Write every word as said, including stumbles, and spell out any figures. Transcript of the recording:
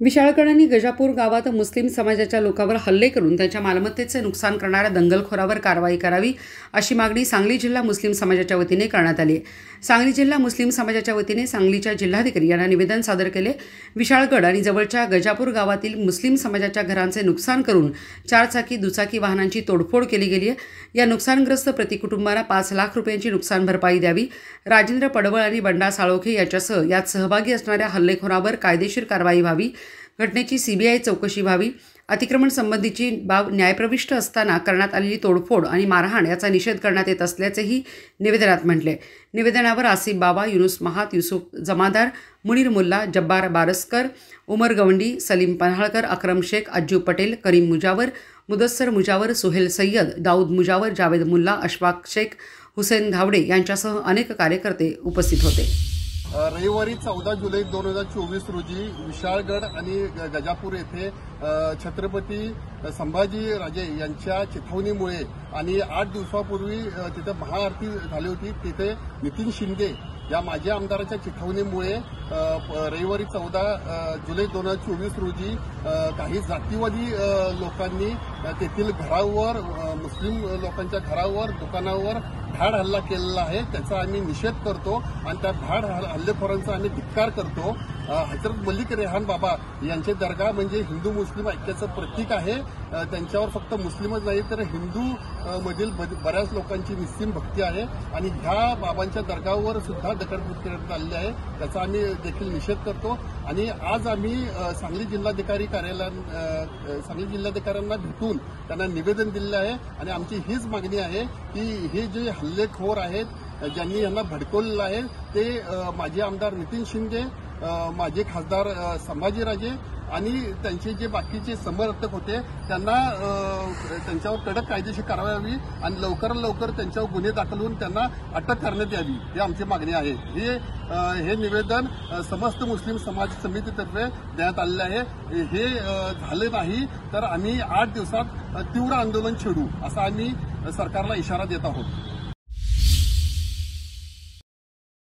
विशाळगड आणि गजापूर गावात मुस्लिम समाजाच्या लोकांवर हल्ले करून त्यांच्या मालमत्तेचे नुकसान करणाऱ्या दंगलखोरावर कारवाई करावी अशी मागणी सांगली जिल्हा मुस्लिम समाजाच्या वतीने करण्यात आली आहे। सांगली जिल्हा मुस्लिम समाजाच्या वतीने सांगलीच्या जिल्हाधिकारी यांना निवेदन सादर केले। विशाळगड आणि जवळच्या गजापूर गावातील मुस्लिम समाजाच्या घरांचे नुकसान करून चारचाकी दुचाकी वाहनांची तोडफोड केली गेली आहे। या नुकसानग्रस्त प्रतिकुटुंबांना पाच लाख रुपयांची नुकसान भरपाई द्यावी। राजेंद्र पडवळ आणि बंडा साळोखे यांच्यासह यात सहभागी असणाऱ्या हल्लेखोरावर कायदेशीर कारवाई व्हावी। घटनेची सीबीआय चौकशी व्हावी। अतिक्रमण संबंधीची बाब न्यायप्रविष्ट असताना करण्यात आलेली तोडफोड आणि मारहाण याचा निषेध करण्यात येत असल्याचेही निवेदनात म्हटले। निवेदनावर आसिफ बाबा, युनुस महात, युसुफ जमादार, मुनीर मुल्ला, जब्बार बारसकर, उमर गवंडी, सलीम पन्हाळकर, अक्रम शेख, अज्जू पटेल, करीम मुजावर, मुदस्सर मुजावर, सुहेल सय्यद, दाऊद मुजावर, जावेद मुल्ला, अशफाक शेख, हुसेन धावडे यांच्यासह अनेक कार्यकर्ते उपस्थित होते। रविवारी चौदा जुलै दोन हजार चोवीस रोजी विशाळगड आणि गजापूर येथे छत्रपती संभाजी राजे यांच्या चिथावणीमुळे आणि आठ दिवसापूर्वी तिथे महाआरती झाली होती। तिथे नितीन शिंदे या माजी आमदाराच्या चिथावणीमुळे रविवारी चौदा जुलै दोन हजार चोवीस रोजी काही जातीवादी लोकांनी तेथील घरावर, मुस्लिम लोकांच्या घरावर, दुकानावर भ्याड हल्ला केलेला आहे। त्याचा आम्ही निषेध करतो आणि त्या भ्याड हल्लेखोरांचा आम्ही धिक्कार करतो। हजरत मलिक रेहान बाबा यांचे दर्गा म्हणजे हिंदू मुस्लिम ऐक्याचं प्रतीक आहे। त्यांच्यावर फक्त मुस्लिमच नाही तर हिंदू मधील बऱ्याच लोकांची निस्सीम भक्ती आहे आणि ह्या बाबांच्या दर्गावर सुद्धा दगडफेक करण्यात आलेली आहे। त्याचा आम्ही देखील निषेध करतो आणि आज आम्ही सांगली जिल्हाधिकारी कार्यालयात सांगली जिल्हाधिकाऱ्यांना भेटून त्यांना निवेदन दिलेलं आहे आणि आमची हीच मागणी आहे की हे जे हल्लेखोर आहेत, ज्यांनी यांना भडकवलेलं आहे, ते माजी आमदार नितीन शिंदे, माजी खासदार संभाजीराजे आणि त्यांचे जे बाकीचे समर्थक होते त्यांना त्यांच्यावर कडक कायदेशीर कारवाई व्हावी आणि लवकरात लवकर त्यांच्यावर गुन्हे दाखल होऊन त्यांना अटक करण्यात यावी, ही आमची मागणी आहे। हे हे निवेदन समस्त मुस्लिम समाज समितीतर्फे देण्यात आलेले आहे। हे झाले नाही तर आम्ही आठ दिवसात तीव्र आंदोलन छेडू असा आम्ही सरकारला इशारा देत आहोत।